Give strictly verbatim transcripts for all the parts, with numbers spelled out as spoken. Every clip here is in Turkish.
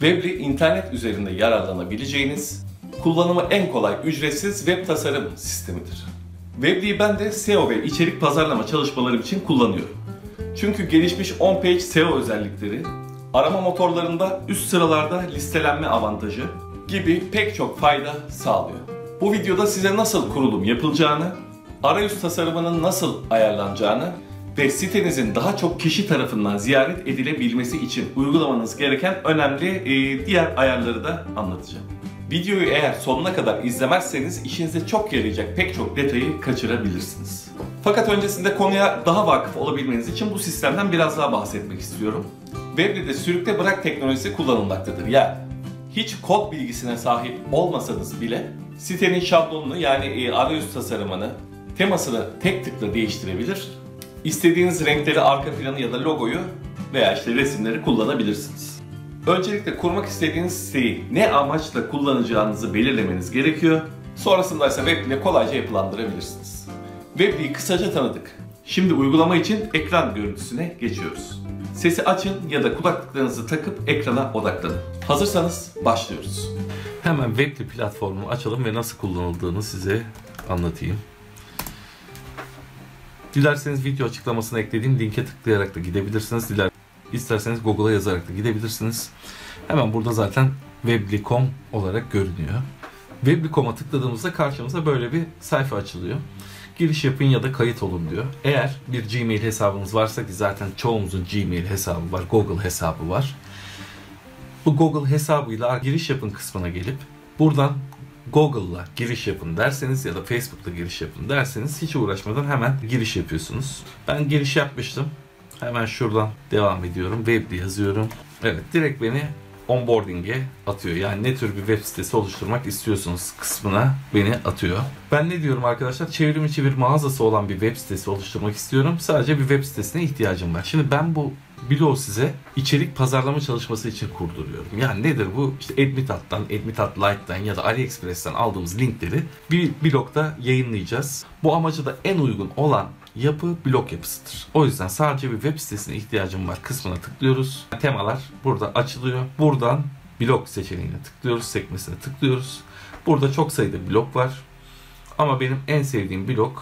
Weebly, internet üzerinde yararlanabileceğiniz, kullanımı en kolay ücretsiz web tasarım sistemidir. Weebly'yi ben de S E O ve içerik pazarlama çalışmalarım için kullanıyorum. Çünkü gelişmiş on-page S E O özellikleri, arama motorlarında üst sıralarda listelenme avantajı gibi pek çok fayda sağlıyor. Bu videoda size nasıl kurulum yapılacağını, arayüz tasarımının nasıl ayarlanacağını ve sitenizin daha çok kişi tarafından ziyaret edilebilmesi için uygulamanız gereken önemli e, diğer ayarları da anlatacağım. Videoyu eğer sonuna kadar izlemezseniz işinize çok yarayacak pek çok detayı kaçırabilirsiniz. Fakat öncesinde konuya daha vakıf olabilmeniz için bu sistemden biraz daha bahsetmek istiyorum. Weebly'de sürükle bırak teknolojisi kullanılmaktadır. Yani hiç kod bilgisine sahip olmasanız bile sitenin şablonunu yani e, arayüz tasarımını, temasını tek tıkla değiştirebilir. İstediğiniz renkleri, arka planı ya da logoyu veya işte resimleri kullanabilirsiniz. Öncelikle kurmak istediğiniz siteyi ne amaçla kullanacağınızı belirlemeniz gerekiyor. Sonrasında ise Weebly ile kolayca yapılandırabilirsiniz. Weebly'yi kısaca tanıdık. Şimdi uygulama için ekran görüntüsüne geçiyoruz. Sesi açın ya da kulaklıklarınızı takıp ekrana odaklanın. Hazırsanız başlıyoruz. Hemen Weebly platformunu açalım ve nasıl kullanıldığını size anlatayım. Dilerseniz video açıklamasına eklediğim linke tıklayarak da gidebilirsiniz. Diler, isterseniz Google'a yazarak da gidebilirsiniz. Hemen burada zaten weebly nokta com olarak görünüyor. weebly nokta com'a tıkladığımızda karşımıza böyle bir sayfa açılıyor. Giriş yapın ya da kayıt olun diyor. Eğer bir Gmail hesabınız varsa, ki zaten çoğumuzun Gmail hesabı var, Google hesabı var. Bu Google hesabıyla giriş yapın kısmına gelip buradan Google'la giriş yapın derseniz ya da Facebook'la giriş yapın derseniz hiç uğraşmadan hemen giriş yapıyorsunuz. Ben giriş yapmıştım. Hemen şuradan devam ediyorum. Weebly yazıyorum. Evet, direkt beni onboarding'e atıyor. Yani ne tür bir web sitesi oluşturmak istiyorsunuz kısmına beni atıyor. Ben ne diyorum arkadaşlar? Çevrim içi bir mağazası olan bir web sitesi oluşturmak istiyorum. Sadece bir web sitesine ihtiyacım var. Şimdi ben bu bloğu size içerik pazarlama çalışması için kurduruyorum. Yani nedir bu? İşte Admitat'tan, Admitat Lite'dan ya da AliExpress'ten aldığımız linkleri bir blogda yayınlayacağız. Bu amaca da en uygun olan yapı blog yapısıdır. O yüzden sadece bir web sitesine ihtiyacım var kısmına tıklıyoruz. Temalar burada açılıyor. Buradan blog seçeneğine tıklıyoruz, sekmesine tıklıyoruz. Burada çok sayıda blog var. Ama benim en sevdiğim blog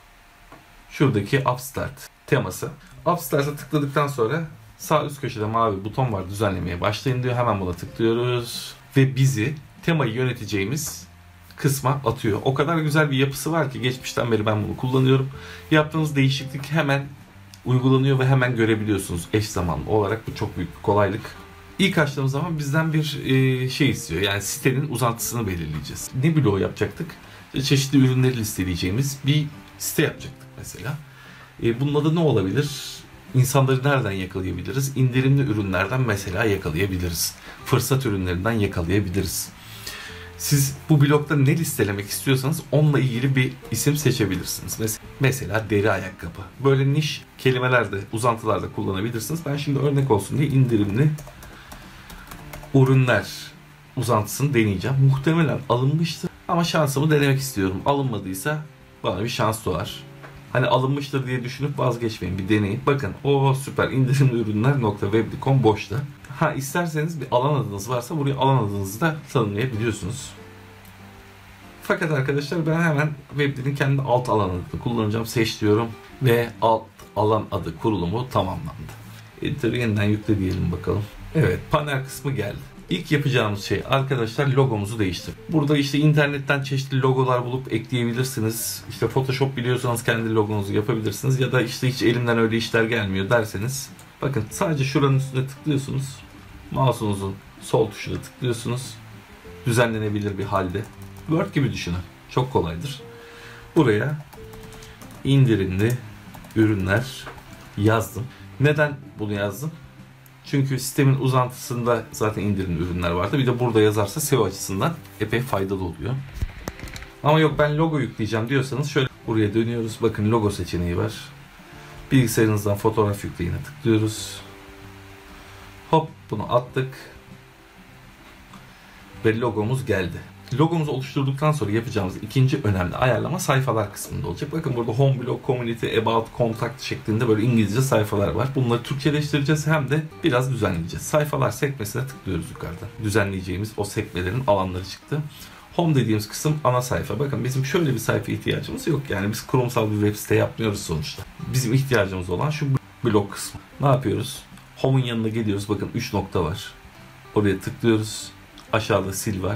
şuradaki Upstart teması. Upstart'a tıkladıktan sonra sağ üst köşede mavi buton var, düzenlemeye başlayın diyor. Hemen buna tıklıyoruz ve bizi temayı yöneteceğimiz kısma atıyor. O kadar güzel bir yapısı var ki geçmişten beri ben bunu kullanıyorum. Yaptığınız değişiklik hemen uygulanıyor ve hemen görebiliyorsunuz eş zamanlı olarak. Bu çok büyük bir kolaylık. İlk açtığımız zaman bizden bir şey istiyor. Yani sitenin uzantısını belirleyeceğiz. Ne bloğu yapacaktık? Çeşitli ürünleri listeleyeceğimiz bir site yapacaktık mesela. Bunun adı ne olabilir? İnsanları nereden yakalayabiliriz? İndirimli ürünlerden mesela yakalayabiliriz. Fırsat ürünlerinden yakalayabiliriz. Siz bu blokta ne listelemek istiyorsanız onunla ilgili bir isim seçebilirsiniz. Mesela deri ayakkabı. Böyle niş kelimelerde, uzantılarda kullanabilirsiniz. Ben şimdi örnek olsun diye indirimli ürünler uzantısını deneyeceğim. Muhtemelen alınmıştır ama şansımı denemek istiyorum. Alınmadıysa bana bir şans doğar. Hani alınmıştır diye düşünüp vazgeçmeyin, bir deneyin. Bakın o süper, indirimli ürünler nokta weebly nokta com boşta. Ha, isterseniz bir alan adınız varsa buraya alan adınızı da tanımlayabiliyorsunuz. Fakat arkadaşlar ben hemen Weebly'nin kendi alt alan adını kullanacağım. Seç diyorum ve alt alan adı kurulumu tamamlandı. Enter, yeniden yükle diyelim bakalım. Evet, panel kısmı geldi. İlk yapacağımız şey arkadaşlar logomuzu değiştir. Burada işte internetten çeşitli logolar bulup ekleyebilirsiniz. İşte Photoshop biliyorsanız kendi logonuzu yapabilirsiniz. Ya da işte hiç elimden öyle işler gelmiyor derseniz. Bakın sadece şuranın üstüne tıklıyorsunuz. Mouse'unuzun sol tuşuna tıklıyorsunuz. Düzenlenebilir bir halde. Word gibi düşünün. Çok kolaydır. Buraya indirimli ürünler yazdım. Neden bunu yazdım? Çünkü sistemin uzantısında zaten indirimli ürünler vardı. Bir de burada yazarsa S E O açısından epey faydalı oluyor. Ama yok ben logo yükleyeceğim diyorsanız şöyle buraya dönüyoruz. Bakın logo seçeneği var. Bilgisayarınızdan fotoğraf yükleyine tıklıyoruz. Hop, bunu attık. Ve logomuz geldi. Logomuzu oluşturduktan sonra yapacağımız ikinci önemli ayarlama sayfalar kısmında olacak. Bakın burada Home, Blog, Community, About, Contact şeklinde böyle İngilizce sayfalar var. Bunları Türkçeleştireceğiz hem de biraz düzenleyeceğiz. Sayfalar sekmesine tıklıyoruz yukarıda. Düzenleyeceğimiz o sekmelerin alanları çıktı. Home dediğimiz kısım ana sayfa. Bakın bizim şöyle bir sayfa ihtiyacımız yok. Yani biz kurumsal bir web site yapmıyoruz sonuçta. Bizim ihtiyacımız olan şu blog kısmı. Ne yapıyoruz? Home'un yanına geliyoruz. Bakın üç nokta var. Oraya tıklıyoruz. Aşağıda sil var.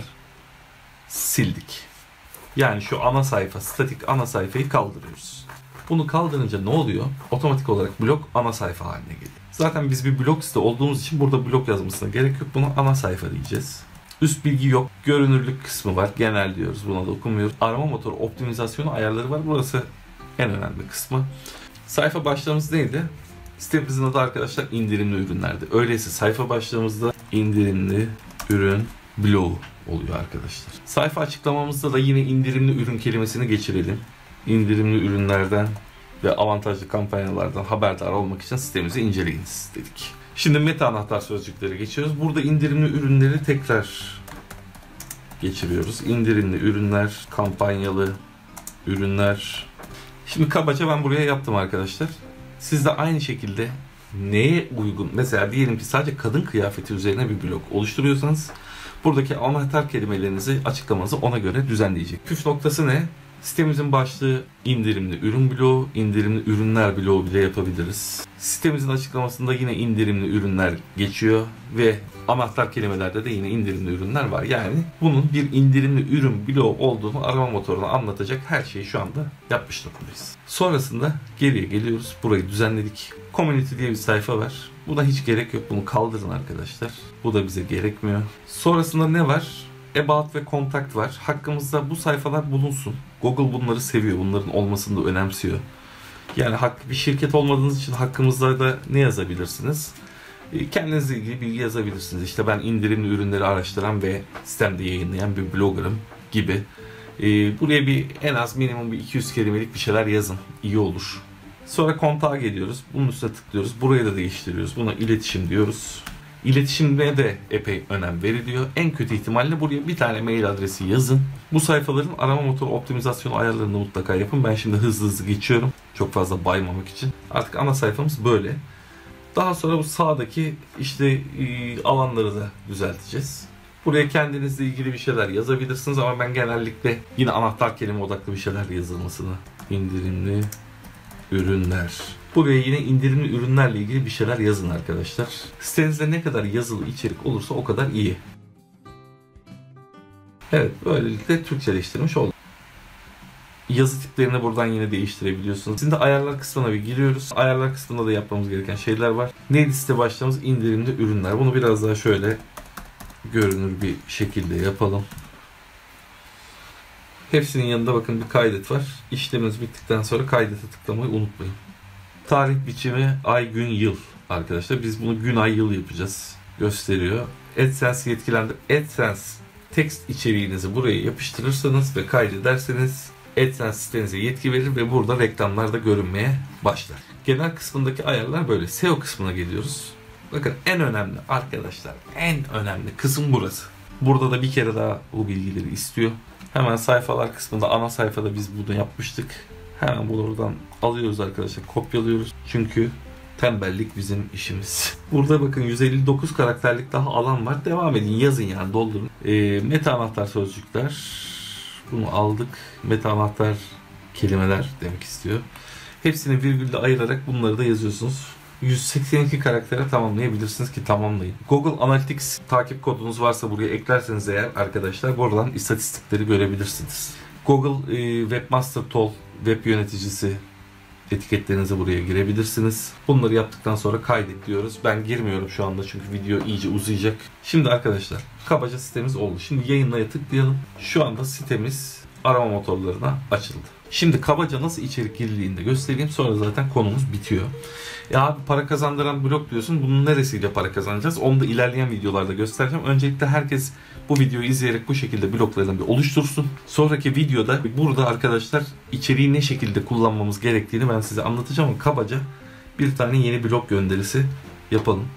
Sildik. Yani şu ana sayfa, statik ana sayfayı kaldırıyoruz. Bunu kaldırınca ne oluyor? Otomatik olarak blog ana sayfa haline geliyor. Zaten biz bir blog site olduğumuz için burada blog yazmasına gerek yok. Buna ana sayfa diyeceğiz. Üst bilgi yok. Görünürlük kısmı var. Genel diyoruz. Buna dokunmuyoruz. Arama motoru optimizasyonu ayarları var. Burası en önemli kısmı. Sayfa başlığımız neydi? Sitemizin adı arkadaşlar indirimli ürünlerdi. Öyleyse sayfa başlığımızda indirimli ürün bloğu oluyor arkadaşlar. Sayfa açıklamamızda da yine indirimli ürün kelimesini geçirelim. İndirimli ürünlerden ve avantajlı kampanyalardan haberdar olmak için sitemizi inceleyiniz dedik. Şimdi meta anahtar sözcükleri geçiyoruz. Burada indirimli ürünleri tekrar geçiriyoruz. İndirimli ürünler, kampanyalı ürünler. Şimdi kabaca ben buraya yaptım arkadaşlar. Siz de aynı şekilde neye uygun, mesela diyelim ki sadece kadın kıyafeti üzerine bir blog oluşturuyorsanız buradaki anahtar kelimelerinizi, açıklamanızı ona göre düzenleyecek. Püf noktası ne? Sitemizin başlığı indirimli ürün bloğu, indirimli ürünler bloğu bile yapabiliriz. Sitemizin açıklamasında yine indirimli ürünler geçiyor ve anahtar kelimelerde de yine indirimli ürünler var. Yani bunun bir indirimli ürün bloğu olduğunu arama motoruna anlatacak her şeyi şu anda yapmış durumdayız. Sonrasında geriye geliyoruz. Burayı düzenledik. Community diye bir sayfa var. Buna hiç gerek yok. Bunu kaldırın arkadaşlar. Bu da bize gerekmiyor. Sonrasında ne var? About ve Contact var. Hakkımızda bu sayfalar bulunsun. Google bunları seviyor. Bunların olmasını da önemsiyor. Yani hak, bir şirket olmadığınız için hakkımızda da ne yazabilirsiniz? Kendinizle ilgili bilgi yazabilirsiniz. İşte ben indirimli ürünleri araştıran ve sitemde yayınlayan bir bloggerım gibi. Buraya bir en az minimum bir iki yüz kelimelik bir şeyler yazın. İyi olur. Sonra kontağa geliyoruz. Bunun üstüne tıklıyoruz. Burayı da değiştiriyoruz. Buna iletişim diyoruz. İletişimine de epey önem veriliyor. En kötü ihtimalle buraya bir tane mail adresi yazın. Bu sayfaların arama motoru optimizasyonu ayarlarını mutlaka yapın. Ben şimdi hızlı hızlı geçiyorum. Çok fazla baymamak için. Artık ana sayfamız böyle. Daha sonra bu sağdaki işte e, alanları da düzelteceğiz. Buraya kendinizle ilgili bir şeyler yazabilirsiniz ama ben genellikle yine anahtar kelime odaklı bir şeyler yazılmasını. İndirimli ürünler. Buraya yine indirimli ürünlerle ilgili bir şeyler yazın arkadaşlar. Sitenizde ne kadar yazılı içerik olursa o kadar iyi. Evet, böylelikle Türkçeleştirmiş olduk. Yazı tiplerini buradan yine değiştirebiliyorsunuz. Şimdi ayarlar kısmına bir giriyoruz. Ayarlar kısmında da yapmamız gereken şeyler var. Neydi site başlığımız? İndirimli ürünler. Bunu biraz daha şöyle görünür bir şekilde yapalım. Hepsinin yanında bakın bir kaydet var. İşleminiz bittikten sonra kaydete tıklamayı unutmayın. Tarih biçimi ay, gün, yıl arkadaşlar. Biz bunu gün, ay, yıl yapacağız. Gösteriyor. AdSense yetkilendir. AdSense text içeriğinizi buraya yapıştırırsanız ve kaydederseniz AdSense sitenize yetki verir ve burada reklamlar da görünmeye başlar. Genel kısmındaki ayarlar böyle. S E O kısmına geliyoruz. Bakın en önemli arkadaşlar, en önemli kısım burası. Burada da bir kere daha bu bilgileri istiyor. Hemen sayfalar kısmında, ana sayfada biz bunu yapmıştık. Hemen bunu buradan alıyoruz arkadaşlar, kopyalıyoruz. Çünkü tembellik bizim işimiz. Burada bakın yüz elli dokuz karakterlik daha alan var. Devam edin, yazın yani, doldurun. E, meta anahtar sözcükler. Bunu aldık. Meta anahtar kelimeler demek istiyor. Hepsini virgülle ayırarak bunları da yazıyorsunuz. yüz seksen iki karaktere tamamlayabilirsiniz ki tamamlayın. Google Analytics takip kodunuz varsa buraya eklerseniz eğer arkadaşlar buradan istatistikleri görebilirsiniz. Google e, Webmaster Tool web yöneticisi etiketlerinizi buraya girebilirsiniz. Bunları yaptıktan sonra kaydet diyoruz. Ben girmiyorum şu anda çünkü video iyice uzayacak. Şimdi arkadaşlar kabaca sitemiz oldu. Şimdi yayınlaya tıklayalım. Şu anda sitemiz arama motorlarına açıldı. Şimdi kabaca nasıl içerik girdiğini de göstereyim. Sonra zaten konumuz bitiyor. Ya abi para kazandıran blog diyorsun. Bunun neresiyle para kazanacağız? Onu da ilerleyen videolarda göstereceğim. Öncelikle herkes bu videoyu izleyerek bu şekilde bloglarını bir oluştursun. Sonraki videoda burada arkadaşlar içeriği ne şekilde kullanmamız gerektiğini ben size anlatacağım. Ama kabaca bir tane yeni blog gönderisi yapalım.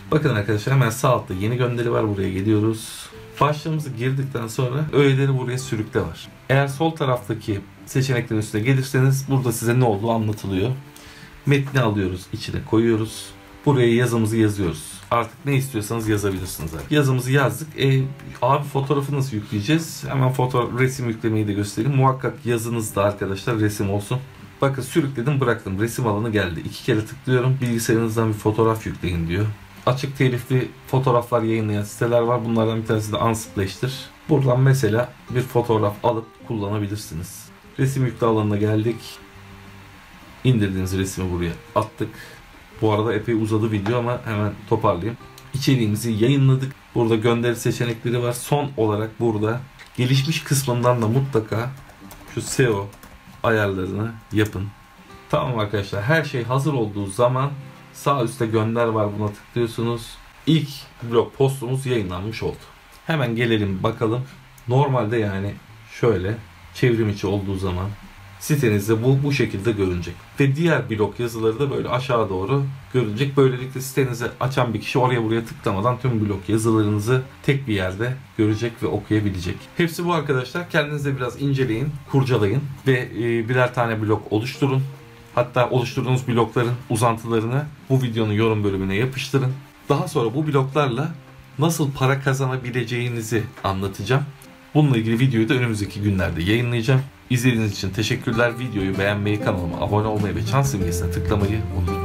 Bakın arkadaşlar, hemen sağ altta yeni gönderi var. Buraya geliyoruz. Başlığımızı girdikten sonra öğeleri buraya sürükle var. Eğer sol taraftaki seçeneklerin üstüne gelirseniz burada size ne olduğu anlatılıyor. Metni alıyoruz, içine koyuyoruz. Buraya yazımızı yazıyoruz. Artık ne istiyorsanız yazabilirsiniz artık. Yazımızı yazdık. E, abi fotoğrafı nasıl yükleyeceğiz? Hemen fotoğraf, resim yüklemeyi de göstereyim. Muhakkak yazınızda arkadaşlar resim olsun. Bakın sürükledim, bıraktım. Resim alanı geldi. İki kere tıklıyorum. Bilgisayarınızdan bir fotoğraf yükleyin diyor. Açık telifli fotoğraflar yayınlayan siteler var. Bunlardan bir tanesi de Unsplash'tir. Buradan mesela bir fotoğraf alıp kullanabilirsiniz. Resim yükle alanına geldik. İndirdiğiniz resmi buraya attık. Bu arada epey uzadı video ama hemen toparlayayım. İçeriğimizi yayınladık. Burada gönderi seçenekleri var. Son olarak burada gelişmiş kısmından da mutlaka şu S E O ayarlarını yapın. Tamam arkadaşlar, her şey hazır olduğu zaman sağ üstte gönder var, buna tıklıyorsunuz. İlk blog postumuz yayınlanmış oldu. Hemen gelelim bakalım. Normalde yani şöyle çevrim içi olduğu zaman sitenizde bu bu şekilde görünecek. Ve diğer blog yazıları da böyle aşağı doğru görünecek. Böylelikle sitenizi açan bir kişi oraya buraya tıklamadan tüm blog yazılarınızı tek bir yerde görecek ve okuyabilecek. Hepsi bu arkadaşlar. Kendiniz de biraz inceleyin, kurcalayın ve birer tane blog oluşturun. Hatta oluşturduğunuz blokların uzantılarını bu videonun yorum bölümüne yapıştırın. Daha sonra bu bloklarla nasıl para kazanabileceğinizi anlatacağım. Bununla ilgili videoyu da önümüzdeki günlerde yayınlayacağım. İzlediğiniz için teşekkürler. Videoyu beğenmeyi, kanalıma abone olmayı ve çan simgesine tıklamayı unutmayın.